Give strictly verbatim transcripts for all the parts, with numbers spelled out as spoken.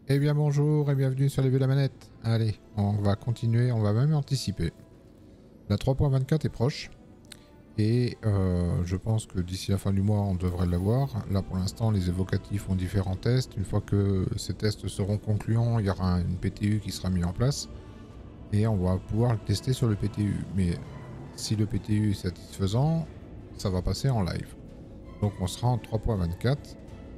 Eh bien bonjour et bienvenue sur les vues de la manette. Allez, on va continuer, on va même anticiper. La trois point vingt-quatre est proche. Et euh, je pense que d'ici la fin du mois, on devrait l'avoir. Là pour l'instant, les évocatifs ont différents tests. Une fois que ces tests seront concluants, il y aura une P T U qui sera mise en place. Et on va pouvoir le tester sur le P T U. Mais si le P T U est satisfaisant, ça va passer en live. Donc on sera en trois point vingt-quatre.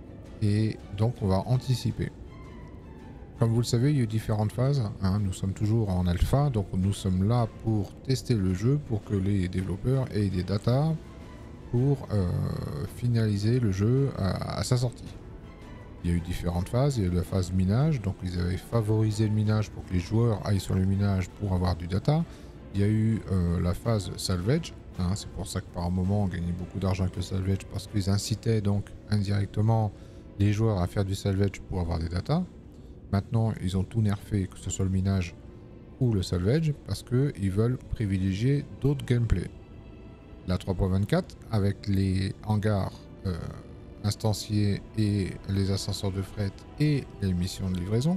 Et donc on va anticiper. Comme vous le savez, il y a eu différentes phases, hein. Nous sommes toujours en alpha, donc nous sommes là pour tester le jeu, pour que les développeurs aient des datas pour euh, finaliser le jeu à, à sa sortie. Il y a eu différentes phases, il y a eu la phase minage, donc ils avaient favorisé le minage pour que les joueurs aillent sur le minage pour avoir du data. Il y a eu euh, la phase salvage, hein. C'est pour ça que par un moment on gagnait beaucoup d'argent avec le salvage, parce qu'ils incitaient donc indirectement les joueurs à faire du salvage pour avoir des datas. Maintenant, ils ont tout nerfé, que ce soit le minage ou le salvage, parce qu'ils veulent privilégier d'autres gameplays. La trois point vingt-quatre, avec les hangars euh, instanciés et les ascenseurs de fret et les missions de livraison,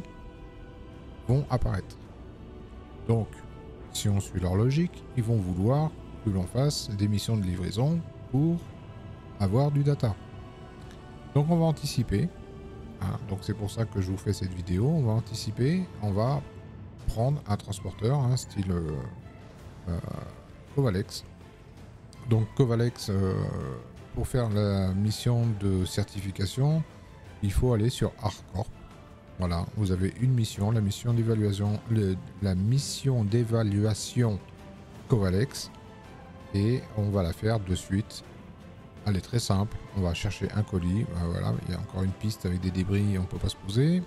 vont apparaître. Donc, si on suit leur logique, ils vont vouloir que l'on fasse des missions de livraison pour avoir du data. Donc on va anticiper. Ah, donc c'est pour ça que je vous fais cette vidéo. On va anticiper, on va prendre un transporteur, hein, style euh, euh, Covalex. Donc Covalex, euh, pour faire la mission de certification, il faut aller sur ArcCorp. Voilà, vous avez une mission, la mission d'évaluation, la mission d'évaluation Covalex, et on va la faire de suite. Elle est très simple, on va chercher un colis, ben voilà, il y a encore une piste avec des débris, on ne peut pas se poser.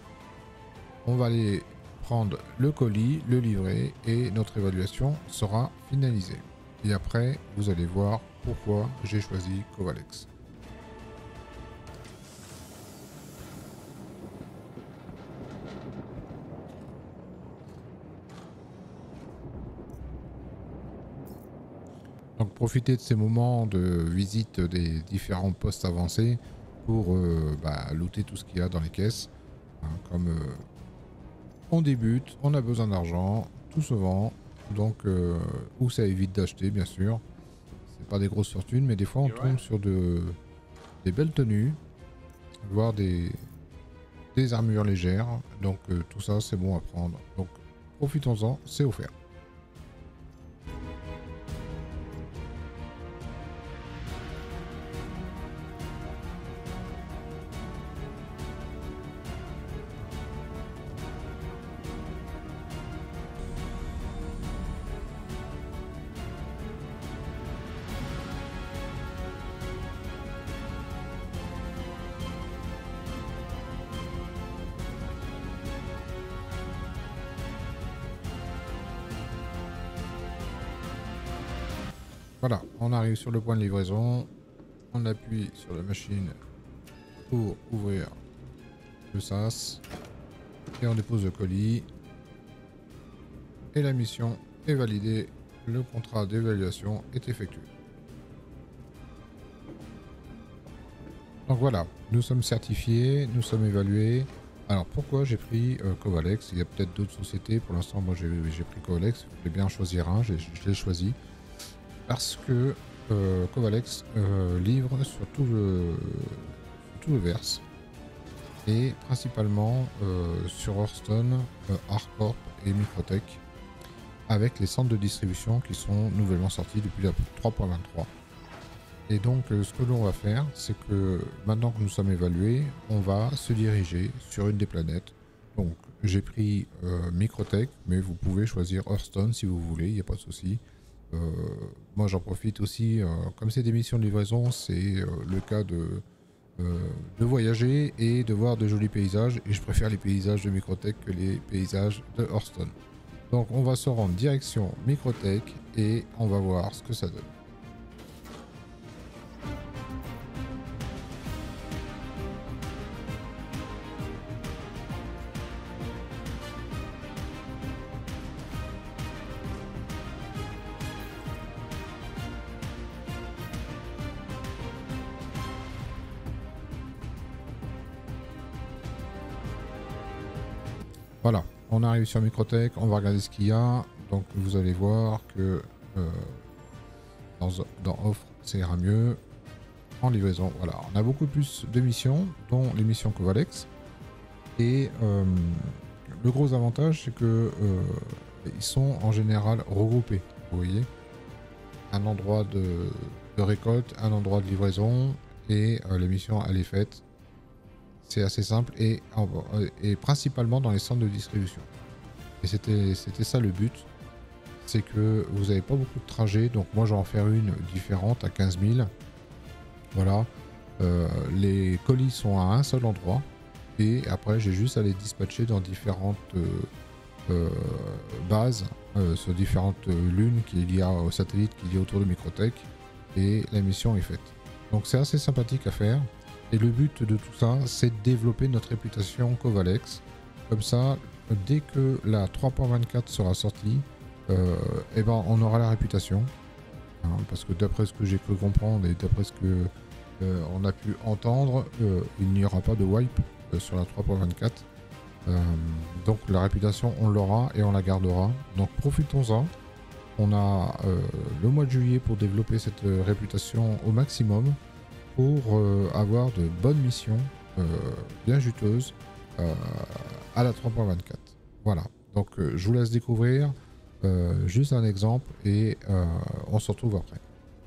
On va aller prendre le colis, le livrer et notre évaluation sera finalisée. Et après, vous allez voir pourquoi j'ai choisi Covalex. Donc profitez de ces moments de visite des différents postes avancés pour euh, bah, looter tout ce qu'il y a dans les caisses. Hein, comme euh, on débute, on a besoin d'argent, tout se vend, donc euh, ou ça évite d'acheter bien sûr. C'est pas des grosses fortunes, mais des fois on tombe sur de, des belles tenues, voire des, des armures légères. Donc euh, tout ça c'est bon à prendre. Donc profitons-en, c'est offert. Voilà, on arrive sur le point de livraison, on appuie sur la machine pour ouvrir le sas et on dépose le colis et la mission est validée, le contrat d'évaluation est effectué. Donc voilà, nous sommes certifiés, nous sommes évalués. Alors pourquoi j'ai pris euh, Covalex? Il y a peut-être d'autres sociétés, pour l'instant moi j'ai pris Covalex, je voulais bien en choisir un, je l'ai choisi. Parce que euh, Covalex euh, livre sur tout le, sur tout le verse et principalement euh, sur Hearthstone, euh, ArcCorp et Microtech avec les centres de distribution qui sont nouvellement sortis depuis la trois point vingt-trois. Et donc euh, ce que l'on va faire, c'est que maintenant que nous sommes évalués, on va se diriger sur une des planètes. Donc j'ai pris euh, Microtech, mais vous pouvez choisir Hearthstone si vous voulez, il n'y a pas de souci. Euh, moi j'en profite aussi, euh, comme c'est des missions de livraison, c'est euh, le cas de, euh, de voyager et de voir de jolis paysages, et je préfère les paysages de Microtech que les paysages de Hearthstone. Donc on va se rendre direction Microtech et on va voir ce que ça donne. Voilà, on arrive sur Microtech, on va regarder ce qu'il y a. Donc vous allez voir que euh, dans, dans offre, ça ira mieux. En livraison, voilà, on a beaucoup plus de missions, dont les missions Covalex. Et euh, le gros avantage, c'est que euh, ils sont en général regroupés. Vous voyez, un endroit de, de récolte, un endroit de livraison, et euh, la mission elle est faite. C'est assez simple et, et principalement dans les centres de distribution. Et c'était c'était ça le but, c'est que vous n'avez pas beaucoup de trajets. Donc moi, je vais en faire une différente à quinze mille. Voilà, euh, les colis sont à un seul endroit et après j'ai juste à les dispatcher dans différentes euh, euh, bases euh, sur différentes euh, lunes qu'il y a au satellite qu'il y a autour de Microtech, et la mission est faite. Donc c'est assez sympathique à faire, et le but de tout ça, c'est de développer notre réputation Covalex. Comme ça, dès que la trois point vingt-quatre sera sortie, euh, eh ben on aura la réputation. Hein, parce que d'après ce que j'ai pu comprendre et d'après ce que euh, on a pu entendre, euh, il n'y aura pas de wipe euh, sur la trois point vingt-quatre. Euh, donc la réputation, on l'aura et on la gardera. Donc profitons-en. On a euh, le mois de juillet pour développer cette euh, réputation au maximum, pour euh, avoir de bonnes missions euh, bien juteuses euh, à la trois point vingt-quatre. Voilà. Donc euh, je vous laisse découvrir. Euh, juste un exemple et euh, on se retrouve après.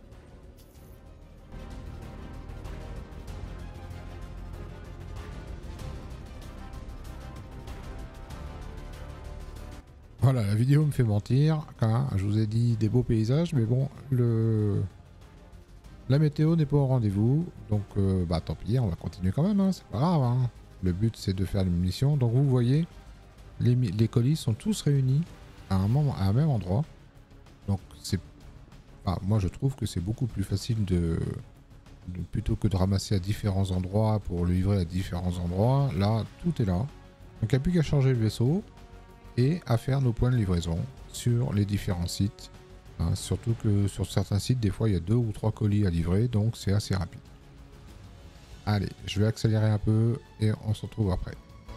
Voilà, la vidéo me fait mentir. Hein, je vous ai dit des beaux paysages, mais bon, le... la météo n'est pas au rendez-vous. Donc, euh, bah tant pis, on va continuer quand même. Hein, c'est pas grave. Hein. Le but, c'est de faire une mission. Donc, vous voyez, les, les colis sont tous réunis à un, moment, à un même endroit. Donc, c'est Ah, moi je trouve que c'est beaucoup plus facile de, de plutôt que de ramasser à différents endroits pour le livrer à différents endroits. Là, tout est là. Donc il n'y a plus qu'à charger le vaisseau et à faire nos points de livraison sur les différents sites. Hein, surtout que sur certains sites, des fois il y a deux ou trois colis à livrer, donc c'est assez rapide. Allez, je vais accélérer un peu et on se retrouve après.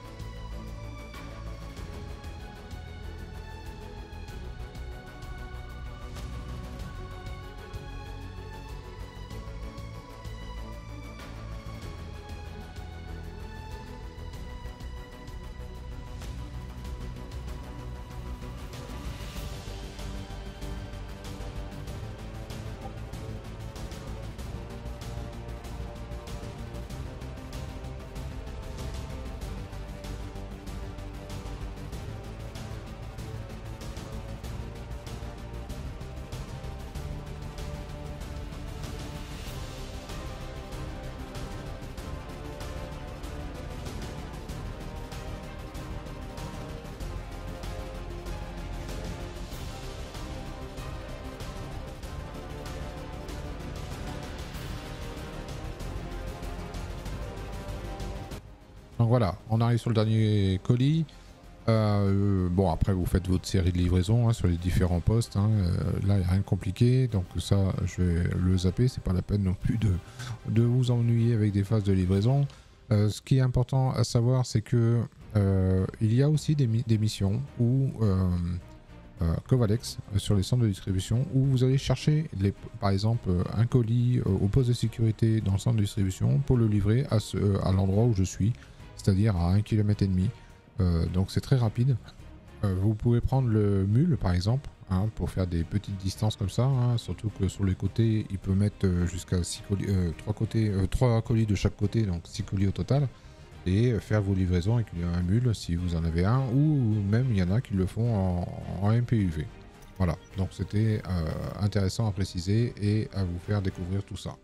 Donc voilà, on arrive sur le dernier colis. Euh, bon, après vous faites votre série de livraison hein, sur les différents postes. Hein. Euh, là, il n'y a rien de compliqué. Donc ça, je vais le zapper. C'est pas la peine non plus de, de vous ennuyer avec des phases de livraison. Euh, ce qui est important à savoir, c'est que euh, il y a aussi des, des missions où euh, euh, Covalex euh, sur les centres de distribution où vous allez chercher les, par exemple un colis euh, au poste de sécurité dans le centre de distribution pour le livrer à, ce, à l'endroit où je suis, c'est-à-dire à un kilomètre et demi. Euh, donc c'est très rapide. Euh, vous pouvez prendre le mule par exemple hein, pour faire des petites distances comme ça, hein, surtout que sur les côtés il peut mettre euh, jusqu'à six colis, euh, trois côtés, euh, trois colis de chaque côté, donc six colis au total, et euh, faire vos livraisons avec un mule si vous en avez un, ou même il y en a qui le font en, en M P U V. Voilà, donc c'était euh, intéressant à préciser et à vous faire découvrir tout ça.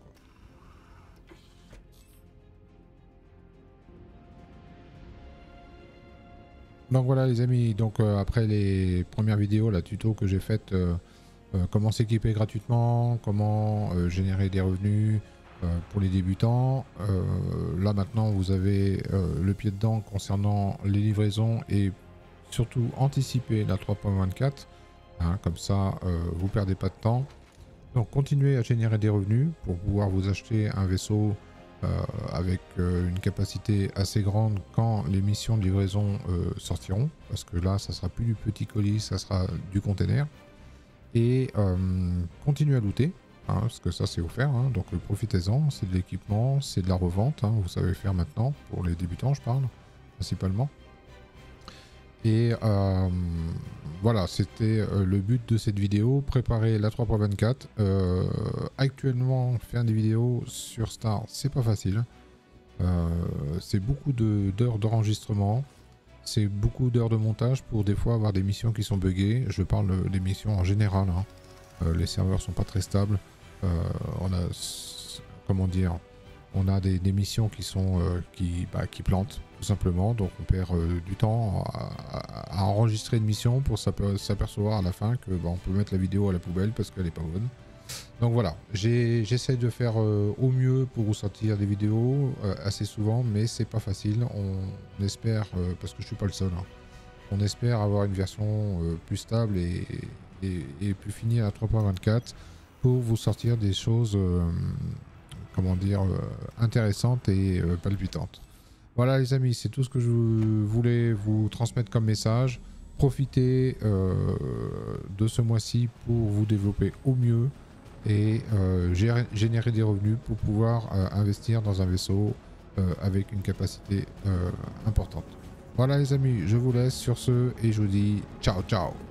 Donc voilà les amis, donc euh, après les premières vidéos, la tuto que j'ai faite, euh, euh, comment s'équiper gratuitement, comment euh, générer des revenus euh, pour les débutants. Euh, là maintenant vous avez euh, le pied dedans concernant les livraisons et surtout anticiper la trois point vingt-quatre. Hein, comme ça euh, vous perdez pas de temps. Donc continuez à générer des revenus pour pouvoir vous acheter un vaisseau euh, avec euh, une capacité assez grande quand les missions de livraison euh, sortiront, parce que là ça sera plus du petit colis, ça sera du container. Et euh, continuez à looter, hein, parce que ça c'est offert, hein, donc euh, profitez-en, c'est de l'équipement, c'est de la revente, hein, vous savez faire maintenant, pour les débutants je parle, principalement. Et euh, voilà, c'était euh, le but de cette vidéo, préparer la trois point vingt-quatre. Euh, actuellement, faire des vidéos sur Star, c'est pas facile. Euh, c'est beaucoup d'heures d'enregistrement, c'est beaucoup d'heures de montage pour des fois avoir des missions qui sont buggées. Je parle des missions en général, hein. Euh, les serveurs sont pas très stables. Euh, on a, comment dire, on a des, des missions qui sont euh, qui, bah, qui plantent tout simplement, donc on perd euh, du temps à, à, à enregistrer une mission pour s'apercevoir à la fin que bah, on peut mettre la vidéo à la poubelle parce qu'elle est pas bonne. Donc voilà, j'essaie de faire euh, au mieux pour vous sortir des vidéos euh, assez souvent, mais c'est pas facile. On espère, euh, parce que je suis pas le seul, hein, on espère avoir une version euh, plus stable et, et, et plus finie à la trois point vingt-quatre pour vous sortir des choses, euh, comment dire, euh, intéressantes et euh, palpitantes. Voilà les amis, c'est tout ce que je voulais vous transmettre comme message. Profitez euh, de ce mois-ci pour vous développer au mieux et euh, générer des revenus pour pouvoir euh, investir dans un vaisseau euh, avec une capacité euh, importante. Voilà les amis, je vous laisse sur ce et je vous dis ciao ciao.